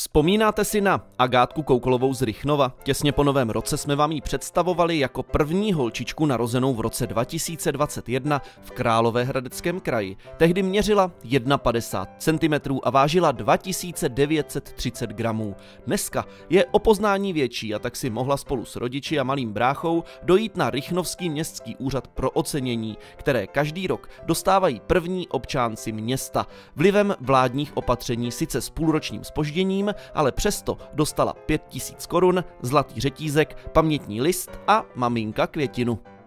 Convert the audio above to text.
Vzpomínáte si na Agátku Koukolovou z Rychnova? Těsně po novém roce jsme vám ji představovali jako první holčičku narozenou v roce 2021 v Královéhradeckém kraji. Tehdy měřila 1,50 cm a vážila 2930 gramů. Dneska je o poznání větší a tak si mohla spolu s rodiči a malým bráchou dojít na Rychnovský městský úřad pro ocenění, které každý rok dostávají první občánci města. Vlivem vládních opatření sice s půlročním zpožděním, ale přesto dostala 5000 korun, zlatý řetízek, pamětní list a maminka květinu.